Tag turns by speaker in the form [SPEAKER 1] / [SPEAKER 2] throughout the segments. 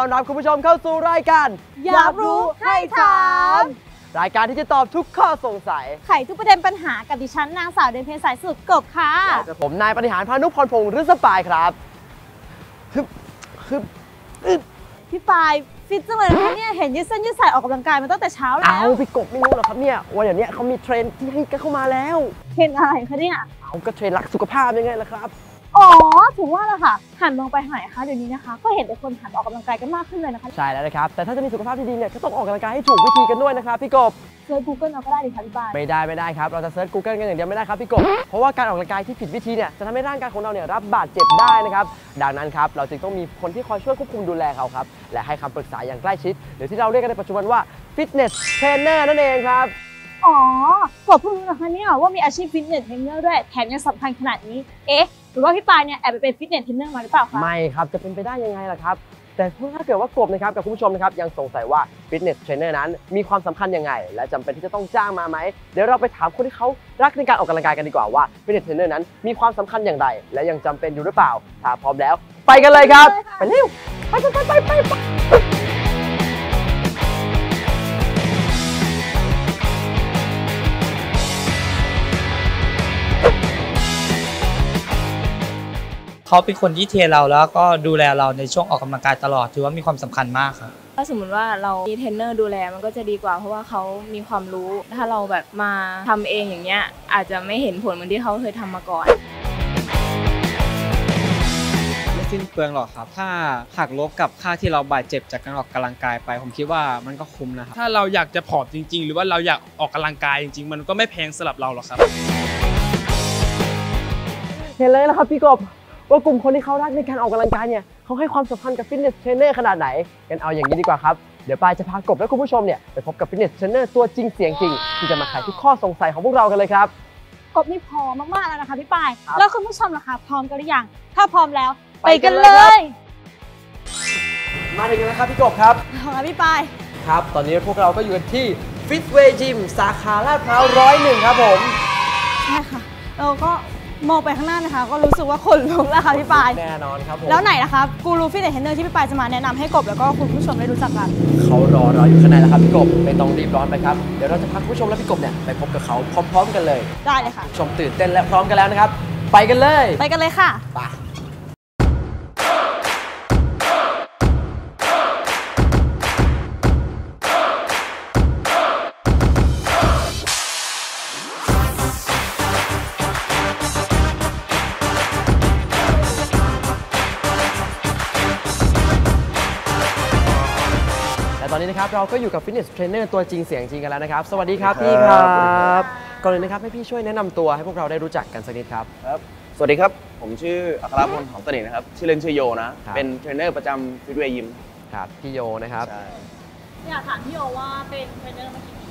[SPEAKER 1] ต้อนรับคุณผู้ชมเข้าสู่รายการ
[SPEAKER 2] อยากรู้ให้ถาม
[SPEAKER 1] รายการที่จะตอบทุกข้อสงสัย
[SPEAKER 2] ไขทุกประเด็นปัญหากับดิฉันนางสาวเดนเพญสายสุดกบค่ะ
[SPEAKER 1] และผมนายปฏิหารพานุพรพงษ์ฤศปายครับ
[SPEAKER 2] พี่ปายฟิตจังเลยนะคะเนี่ยเห็นยืดเส้นยืดสายออกกำลังกายมาตั้งแต่เช้าแล้ว
[SPEAKER 1] พี่กบไม่รู้หรอครับเนี่ยวันเดี๋ยวนี้เขามีเทรนด์ที่ให้กันเข้ามาแล้ว
[SPEAKER 2] เทรนอะไรคะเนี่ย
[SPEAKER 1] ก็เทรนด์รักสุขภาพยังไงล่ะครับ
[SPEAKER 2] อ๋อถึงว่าแล้วค่ะหันมองไปไหนคะเดี๋ยวนี้นะคะก็เห็นแต่คนหันออกกำลังกายกันมากขึ้นเลยนะคะ
[SPEAKER 1] ใช่แล้วนะครับแต่ถ้าจะมีสุขภาพที่ดีเนี่ยก็ต้องออกกำลังกายให้ถูกวิธีกันด้วยนะครับพี่กบ
[SPEAKER 2] เซิร์ช Google เอาก็ได้ดิคะพี่ปาย
[SPEAKER 1] ไม่ได้ครับเราจะเซิร์ช Google กันอย่างเดียวไม่ได้ครับพี่กบเพราะว่าการออกกำลังกายที่ผิดวิธีเนี่ยจะทำให้ร่างกายของเราเนี่ยรับบาดเจ็บได้นะครับดังนั้นครับเราจึงต้องมีคนที่คอยช่วยควบคุมดูแลเขาครับและให้คำปรึกษาอย่างใกล้ชิดหรือที่เราเรียกกันในปัจจุบันว่า Fitness Trainer นั่นเองครับ
[SPEAKER 2] อ๋อขอเพิ่งรู้นะคะเนี่ยว่ามีอาชีพฟิตเนสเทรนเนอร์ด้วยแถมยังสำคัญขนาดนี้หรือว่าพี่ปายเนี่ยแอบไปเป็นฟิตเนสเทรนเนอร์มาหรือเปล่าคะ
[SPEAKER 1] ไม่ครับจะเป็นไปได้ยังไงล่ะครับแต่ถ้าเกิดว่ากบนะครับกับคุณผู้ชมนะครับยังสงสัยว่าฟิตเนสเทรนเนอร์นั้นมีความสำคัญยังไงและจำเป็นที่จะต้องจ้างมาไหมเดี๋ยวเราไปถามคนที่เขารักในการออกกำลังกายกันดีกว่าว่าฟิตเนสเทรนเนอร์นั้นมีความสำคัญอย่างไรและยังจำเป็นอยู่หรือเปล่าถ้าพร้อมแล้วไปกันเลยครับไปเร็วไป
[SPEAKER 3] เขาเป็นคนที่เทรนเราแล้วก็ดูแลเราในช่วงออกกำลังกายตลอดถือว่ามีความสำคัญมากครับ
[SPEAKER 4] ถ้าสมมติว่าเรามีเทรนเนอร์ดูแลมันก็จะดีกว่าเพราะว่าเขามีความรู้ถ้าเราแบบมาทำเองอย่างเงี้ยอาจจะไม่เห็นผลเหมือนที่เขาเคยทำมาก่อน
[SPEAKER 5] ไม่สิ้นเปลืองหรอกครับถ้าหักลบกับค่าที่เราบาดเจ็บจากการออกกำลังกายไปผมคิดว่ามันก็คุ้มนะครับ
[SPEAKER 6] ถ้าเราอยากจะผอมจริงๆหรือว่าเราอยากออกกำลังกายจริงๆมันก็ไม่แพงสำหรับเราหรอกครับ
[SPEAKER 1] เห็นเลยนะครับพี่กบว่ากลุ่มคนที่เขารักในการออกกำลังกายเนี่ยเขาให้ความสำคัญกับฟิตเนสเทรนเนอร์ขนาดไหนกันเอาอย่างนี้ดีกว่าครับเดี๋ยวปายจะพากบและคุณผู้ชมเนี่ยไปพบกับฟิตเนสเทรนเนอร์ตัวจริงเสียงจริงที่จะมาไขทุกข้อสงสัยของพวกเรากันเลยครับ
[SPEAKER 2] กบนี่พร้อมมากๆแล้วนะคะพี่ปายแล้วคุณผู้ชมล่ะคะพร้อมกันหรือยังถ้าพร้อมแล้วไปกันเลย
[SPEAKER 1] มาถึงแล้วครับพี่กบครับ
[SPEAKER 2] ค่ะพี่ปาย
[SPEAKER 1] ครับตอนนี้พวกเราก็อยู่กันที่ Fitway Gym สาขาลาดพร้าว101ครับผม
[SPEAKER 2] ใช่ค่ะเราก็มองไปข้างหน้านะคะก็รู้สึกว่าคนลุกแล้วค่ะพี่ปาย
[SPEAKER 1] แน่นอนครับผม
[SPEAKER 2] แล้วไหนนะคะกูรูฟิตเนสเทรนเนอร์ที่พี่ปายจะมาแนะนำให้กบแล้วก็คุณผู้ชมได้รู้จักกัน
[SPEAKER 1] เขารอเราอยู่ข้างในแล้วครับพี่กบไม่ต้องรีบร้อนไปครับเดี๋ยวเราจะพาคุณผู้ชมและพี่กบเนี่ยไปพบกับเขาพร้อมๆกันเลย
[SPEAKER 2] ได้เลยค่ะ
[SPEAKER 1] ชมตื่นเต้นและพร้อมกันแล้วนะครับไปกันเลย
[SPEAKER 2] ค่ะ
[SPEAKER 1] ไปตอนนี้นะครับเราก็อยู่กับฟิตเนสเทรนเนอร์ตัวจริงเสียงจริงกันแล้วนะครับสวัสดีครับพี่ครับก่อนเลยนะครับให้พี่ช่วยแนะนำตัวให้พวกเราได้รู้จักกันสักนิดครับ
[SPEAKER 7] สวัสดีครับผมชื่ออัครพลหอมสนิทนะครับชื่อเล่นชื่อโยนะเป็นเทรนเนอร์ประจำฟิตเวย์ยิม
[SPEAKER 1] ครับพี่โยนะครับ
[SPEAKER 2] อยากถามพี่โยว่าเป็นเทรนเนอร์มากี่ปี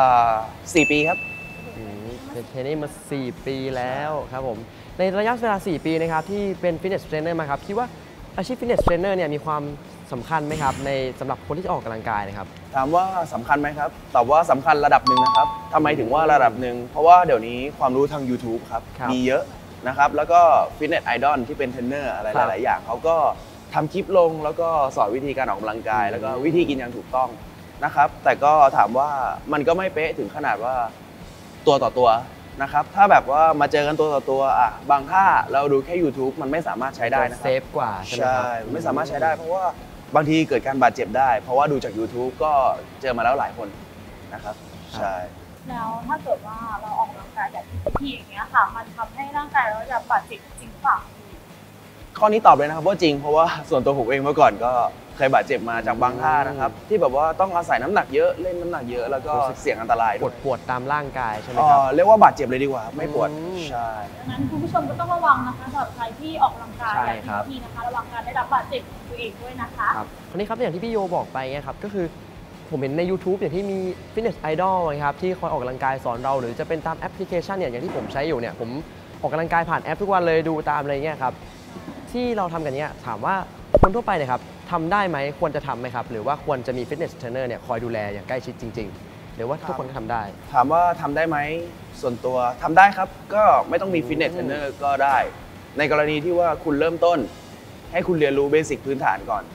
[SPEAKER 7] 4 ปีครับ
[SPEAKER 1] เป็นเทรนเนอร์มา4 ปีแล้วครับผมในระยะเวลา4 ปีนะครับที่เป็นฟิตเนสเทรนเนอร์มาครับคิดว่าอาชีพฟิตเนสเทรนเนอร์เนี่ยมีความสำคัญไหมครับในสำหรับคนที่จะออกกำลังกายนะครับ
[SPEAKER 7] ถามว่าสำคัญไหมครับตอบว่าสำคัญระดับหนึ่งนะครับทำไมถึงว่าระดับหนึ่งเพราะว่าเดี๋ยวนี้ความรู้ทาง YouTube ครับมีเยอะนะครับแล้วก็ฟิตเนสไอดอลที่เป็นเทรนเนอร์อะไรหลายๆอย่างเขาก็ทำคลิปลงแล้วก็สอนวิธีการออกกำลังกายแล้วก็วิธีกินอย่างถูกต้องนะครับแต่ก็ถามว่ามันก็ไม่เป๊ะถึงขนาดว่าตัวต่อตัวนะครับถ้าแบบว่ามาเจอกันตัวต่อตัวบางท่าเราดูแค่ YouTube มันไม่สามารถใช้ได้นะครับ
[SPEAKER 1] เซฟกว่าใช่ไหมครับ
[SPEAKER 7] ไม่สามารถใช้ได้เพราะว่าบางทีเกิดการบาดเจ็บได้เพราะว่าดูจาก YouTube ก็เจอมาแล้วหลายคนนะครับใช่
[SPEAKER 2] แล้วถ้าเกิดว่าเราออกกำลังกายแบบที่อย่างเงี้ยค่ะมันทำให้ร่างกายเราจะบาดเจ็บจริงหรือเปล่า
[SPEAKER 7] ข้อนี้ตอบเลยนะครับว่าจริงเพราะว่าส่วนตัวผมเองเมื่อก่อนก็เคยบาดเจ็บมาจากบางท่านะครับที่แบบว่าต้องอาศัยน้ำหนักเยอะเล่นน้ำหนักเยอะแล้วก็เสี่ยงอันตราย
[SPEAKER 1] ปวดตามร่างกายใช่ไหมครับ
[SPEAKER 7] เรียกว่าบาดเจ็บเลยดีกว่าไม่ปวดใช่
[SPEAKER 2] ดังนั้นคุณผู้ชมก็ต้องระวังนะคะสำหรับใครที่ออกกำลังกายแบบนี้นะคะระวังการได้รับบาดเจ็บตัวเองด้วยนะคะ
[SPEAKER 1] ครับทีนี้ครับอย่างที่พี่โยบอกไปไงครับก็คือผมเห็นใน YouTube อย่างที่มีฟิตเนสไอดอลนะครับที่คอยออกกำลังกายสอนเราหรือจะเป็นตามแอปพลิเคชันเนี่ยอย่างที่ผมใช้อยู่เนี่ยผมออกกำลังกายผ่านแอปทุกวันเลยดูตามอะไรเงี้ยครับที่เราทำกันเนี้ยถามว่าคนทั่วไปเนี่ยครับทำได้ไหมควรจะทำไหมครับหรือว่าควรจะมีฟิตเนสเทรนเนอร์เนี่ยคอยดูแลอย่างใกล้ชิดจริงๆหรือว่าทุกคนก็ทำได้
[SPEAKER 7] ถามว่าทำได้ไหมส่วนตัวทำได้ครับก็ไม่ต้องมีฟิตเนสเทรนเนอร์ก็ได้ในกรณีที่ว่าคุณเริ่มต้นให้คุณเรียนรู้เบสิกพื้นฐานก่อน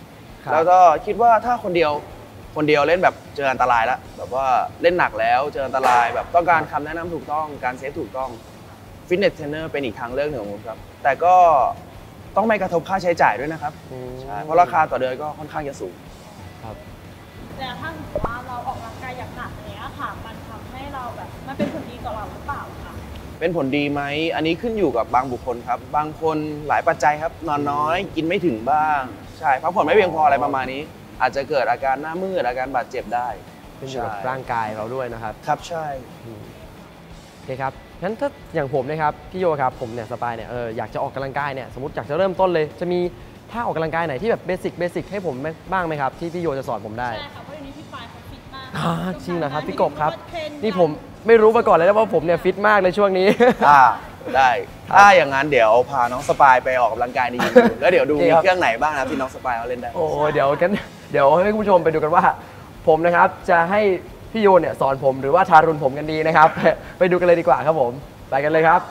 [SPEAKER 7] แล้วก็คิดว่าถ้าคนเดียวเล่นแบบเจออันตรายแล้วแบบว่าเล่นหนักแล้วเจออันตรายแบบต้องการคำแนะนำถูกต้องการเซฟถูกต้องฟิตเนสเทรนเนอร์เป็นอีกทางเลือกหนึ่งของผมครับแต่ก็ต้องไม่กระทบค่าใช้จ่ายด้วยนะครับใช่เพราะราคาต่อเดือนก็ค่อนข้างจะสูง
[SPEAKER 2] แต่ถ้าว่าเราออกกำลังกายอย่างหนักเนี้ยค่ะมันทำให้เราแบบมันเป็นผลดีกับเราหรือเปล่าคะ
[SPEAKER 7] เป็นผลดีไหมอันนี้ขึ้นอยู่กับบางบุคคลครับบางคนหลายปัจจัยครับนอนน้อยกินไม่ถึงบ้างใช่พักผ่อนไม่เพียงพออะไรประมาณนี้อาจจะเกิดอาการหน้ามืดอาการบาดเจ็บได้
[SPEAKER 1] ขึ้นอยู่กับร่างกายเราด้วยนะครับ
[SPEAKER 7] ครับใช่
[SPEAKER 1] โอเคครับงั้นถ้าอย่างผมนะครับพี่โยครับผมเนี่ยสปายเนี่ยอยากจะออกกำลังกายเนี่ยสมมติอยากจะเริ่มต้นเลยจะมีท่าออกกำลังกายไหนที่แบบเบสิกให้ผมบ้างไหมครับที่พี่โยจะสอนผมได้
[SPEAKER 2] ใช่ค่ะเพราะเดี๋ยวนี้พี่ปายเขาฟิตมาก
[SPEAKER 1] จริงนะครับพี่กบครับนี่ผมไม่รู้มาก่อนเลยนะว่าผมเนี่ยฟิตมากเลยช่วงนี้
[SPEAKER 7] ได้ถ้าอย่างนั้นเดี๋ยวพาน้องสปายไปออกกำลังกายในยิมแล้วเดี๋ยวดูมีเครื่องไหนบ้างนะที่น้องสปายเขาเล่นได้
[SPEAKER 1] โอ้เดี๋ยวให้คุณผู้ชมไปดูกันว่าผมนะครับจะให้พี่โยเนี่ยสอนผมหรือว่าทารุณผมกันดีนะครับไปดูกันเลยดีกว่าครับผมไปกันเลยครับ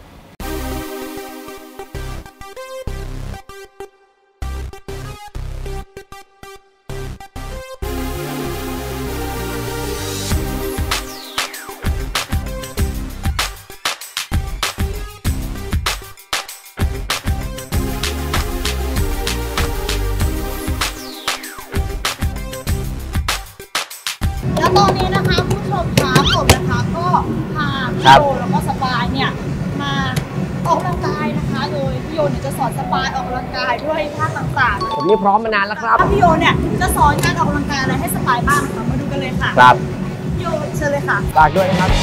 [SPEAKER 2] แล้วตอนนี้นะคะผู้ชมคะผมนะคะก็พาพี่โยแล้วก็สปายเนี่ยมาออกกำลังกายนะคะโดยพี่โยเนี่ยจะสอนสปายออกกำลังกายด้วยท่าต่างๆ
[SPEAKER 1] ผมนี่พร้อมมานานแล้วครับ
[SPEAKER 2] พี่โยเนี่ยจะสอนการออกกำลังกายอะไรให้สปายบ้างคะมาดูกันเลยค่ะ
[SPEAKER 1] ครับ
[SPEAKER 2] พี่โยเชิญเลยค่ะ
[SPEAKER 1] ฝากด้วยนะครับ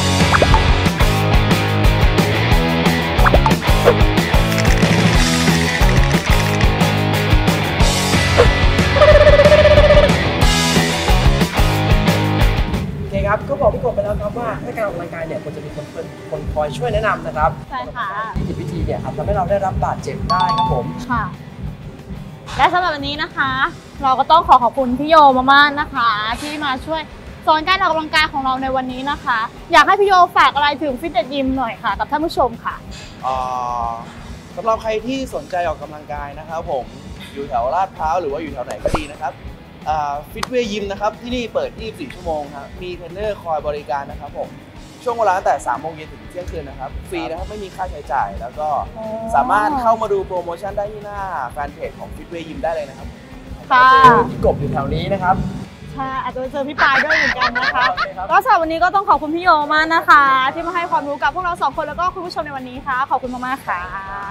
[SPEAKER 1] ครับก็บอกพี่กบไปแล้วครับว่าให้การออกกำลังกายเนี่ยควรจะมีคนคอยช่วยแนะนำนะครับ
[SPEAKER 2] ใช่ค่ะ
[SPEAKER 1] วิธีเนี่ยครับทำให้เราได้รับบาดเจ็บได้ครับผม
[SPEAKER 2] ค่ะและสำหรับวันนี้นะคะ เราก็ต้องขอบคุณพี่โยมากๆนะคะที่มาช่วยสอนการออกกำลังกายของเราในวันนี้นะคะอยากให้พี่โยฝากอะไรถึงฟิตเนสยิมหน่อยค่ะกับท่านผู้ชมค่ะ
[SPEAKER 7] สำหรับใครที่สนใจออกกำลังกายนะครับผมอยู่แถวลาดพร้าวหรือว่าอยู่แถวไหนก็ดีนะครับฟิตเวย์ยิมนะครับที่นี่เปิด 24 ชั่วโมงครับมีเทรนเนอร์คอยบริการนะครับผมช่วงเวลาตั้งแต่ 3 โมงเย็นถึงเที่ยงคืนนะครับฟรีนะครับไม่มีค่าใช้จ่ายแล้วก็สามารถเข้ามาดูโปรโมชั่นได้ที่หน้าแฟนเพจของฟิตเวย์ยิมได้เลยนะครับ
[SPEAKER 2] ค่ะ
[SPEAKER 1] พี่กบอยู่แถวนี้นะครับ
[SPEAKER 2] ใช่อาจจะเจอพี่ปายด้วยเหมือนกันนะคะก็สำหรับวันนี้ก็ต้องขอบคุณพี่โยมากนะคะที่มาให้ความรู้กับพวกเรา2คนแล้วก็คุณผู้ชมในวันนี้ค่ะขอบคุณมากๆค่ะ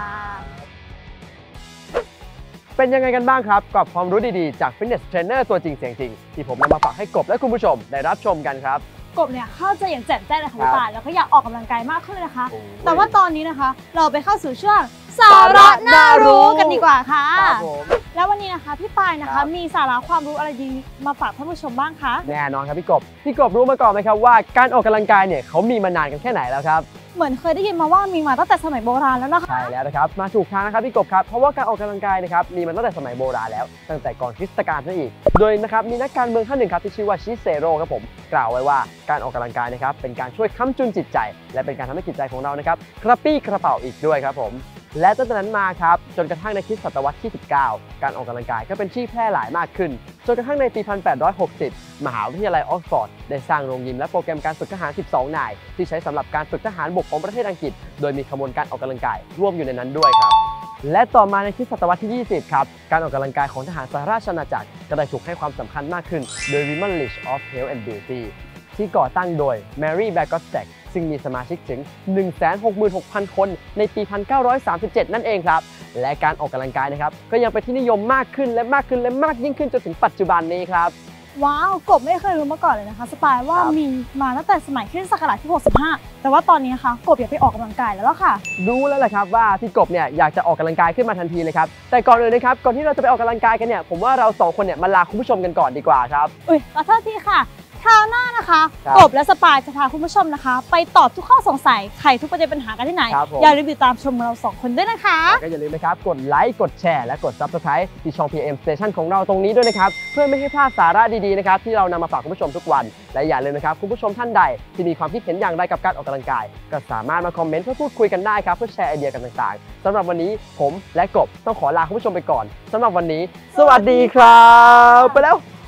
[SPEAKER 1] เป็นยังไงกันบ้างครับกับความรู้ดีๆจากฟิตเนสเทรนเนอร์ตัวจริงเสียงจริงที่ผมนำมาฝากให้กบและคุณผู้ชมได้รับชมกันครับ
[SPEAKER 2] กบเนี่ยเข้าใจอย่างแจ่มแจ้งเลยค่ะพี่ปายแล้วก็อยากออกกำลังกายมากขึ้นเลยนะคะแต่ว่าตอนนี้นะคะเราไปเข้าสู่ช่วงสาระน่ารู้กันดีกว่าค่ะแล้ววันนี้นะคะพี่ปายนะคะมีสาระความรู้อะไรดีมาฝากท่านผู้ชมบ้างคะ
[SPEAKER 1] แน่นอนครับพี่กบรู้มาก่อนไหมครับว่าการออกกำลังกายเนี่ยเขามีมานานกันแค่ไหนแล้วครับ
[SPEAKER 2] เหมือนเคยได้ยินมาว่ามีมาตั้งแต่สมัยโบราณแล้วนะคะ
[SPEAKER 1] ใช่แล้วนะครับมาถูกทางนะครับพี่กบครับเพราะว่าการออกกำลังกายนะครับมีมาตั้งแต่สมัยโบราณแล้วตั้งแต่ก่อนคริสตกาลนั่นเองโดยนะครับมีนักการเมืองท่านหนึ่งครับที่ชื่อว่าชิเซโร่ครับผมกล่าวไว้ว่าการออกกำลังกายนะครับเป็นการช่วยค้ำจุนจิตใจและเป็นการทำให้จิตใจของเรานะครับกระปี้กระเป๋าอีกด้วยครับผมและตั้งแต่นั้นมาครับจนกระทั่งในคริสตศตวรรษที่ 19การออกกำลังกายก็เป็นที่แพร่หลายมากขึ้นจนกระทั่งในปี 1860 มหาวิทยาลัยออกซฟอร์ดได้สร้างโรงยิมและโปรแกรมการฝึกทหาร 12 นายที่ใช้สำหรับการฝึกทหารบกของประเทศอังกฤษโดยมีขบวนการออกกำลังกายร่วมอยู่ในนั้นด้วยครับและต่อมาในคริสตศตวรรษที่ 20 ครับการออกกำลังกายของทหารสหราชอาณาจักรก็ได้ถูกให้ความสำคัญมากขึ้นโดย Women's League of Health and Beauty ที่ก่อตั้งโดย Mary Bagotsek ซึ่งมีสมาชิกถึง 166,000 คนในปี 1937 นั่นเองครับและการออกกำลังกายนะครับก็ยังเป็นที่นิยมมากขึ้นและมากขึ้นและมากยิ่งขึ้นจนถึงปัจจุบันนี้ครับ
[SPEAKER 2] ว้าวกบไม่เคยรู้มาก่อนเลยนะคะสปายว่ามีมาตั้งแต่สมัยคริสต์ศักราชที่ 65 แต่ว่าตอนนี้นะคะกบอยากไปออกกำลังกายแล้วล่ะค่ะ
[SPEAKER 1] รู้แล้วแหละครับว่าพี่กบเนี่ยอยากจะออกกำลังกายขึ้นมาทันทีเลยครับแต่ก่อนอื่นนะครับก่อนที่เราจะไปออกกำลังกายกันเนี่ยผมว่าเรา2คนเนี่ยมาลาคุณผู้ชมกันก่อนดีกว่าครับ
[SPEAKER 2] ขอโทษทีค่ะคราวหน้านะคะ
[SPEAKER 1] ครับ
[SPEAKER 2] กบและสปายจะพาคุณผู้ชมนะคะ ไปตอบทุกข้อสงสัยไขทุกประเด็นปัญหากันที่ไหน
[SPEAKER 1] ครับผม
[SPEAKER 2] อย่าลืมติดตามชมเรา2 คนด้วยนะคะ
[SPEAKER 1] แล้วก็อย่าลืมนะครับกดไลค์กดแชร์และกด Subscribe ที่ช่อง PM Station ของเราตรงนี้ด้วยนะครับเพื่อไม่ให้พลาดสาระดีๆนะครับที่เรานำมาฝากคุณผู้ชมทุกวันและอย่าลืมนะครับคุณผู้ชมท่านใดที่มีความคิดเห็นอย่างไรกับการออกกำลังกายก็สามารถมาคอมเมนต์เพื่อพูดคุยกันได้ครับเพื่อแชร์ไอเดียกันต่างๆสำหรับวันนี้ผมและกบต้องขอลาคุณผู้ชมไปก่อนสำหรับวันนี้ สวัสดีครับไปแล้ว